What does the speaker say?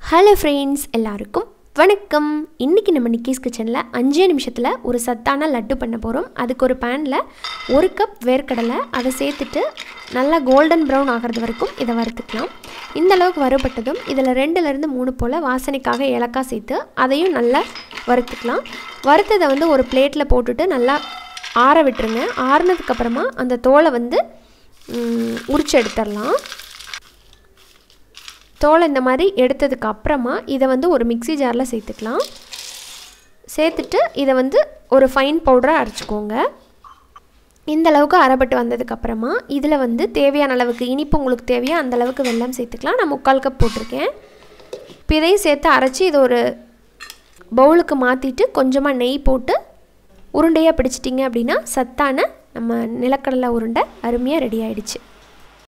Hello friends, எல்லாருக்கும் வணக்கம். இன்றைக்கி நம்ம நிக்கிஸ் கிச்சனில் 5 நிமிஷத்தில் ஒரு சத்தான லட்டு பண்ண போகிறோம். அதுக்கு ஒரு பேனில் 1 கப் வேர்க்கடலை அதை சேர்த்துட்டு நல்லா கோல்டன் ப்ரௌன் ஆகிறது வரைக்கும் இதை வறுத்துக்கலாம். இந்த அளவுக்கு வறுபட்டதும் இதில் 2லேருந்து 3 போல் வாசனைக்காக ஏலக்காய் சேர்த்து அதையும் நல்லா வறுத்துக்கலாம். வறுத்ததை ஒரு பிளேட்டில் போட்டுட்டு நல்லா ஆற விட்டுருங்க. ஆறுனதுக்கப்புறமா அந்த தோலை உரிச்சு எடுத்துடலாம். தோலை இந்த மாதிரி எடுத்ததுக்கு அப்புறமா இதை ஒரு மிக்ஸி ஜாரில் சேர்த்துக்கலாம். சேர்த்துட்டு இதை ஒரு ஃபைன் பவுடராக அரைச்சிக்கோங்க. இந்த அளவுக்கு அரைப்பட்டு வந்ததுக்கப்புறமா இதில் தேவையான அளவுக்கு இனிப்பு உங்களுக்கு தேவையா அந்த அளவுக்கு வெல்லம் சேர்த்துக்கலாம். நான் 3/4 கப் போட்டிருக்கேன். இப்போ இதையும் சேர்த்து அரைச்சி இதை ஒரு பவுலுக்கு மாற்றிட்டு கொஞ்சமாக நெய் போட்டு உருண்டையாக பிடிச்சிட்டிங்க அப்படின்னா சத்தான நம்ம நிலக்கடலை உருண்டை அருமையாக ரெடி ஆகிடுச்சு.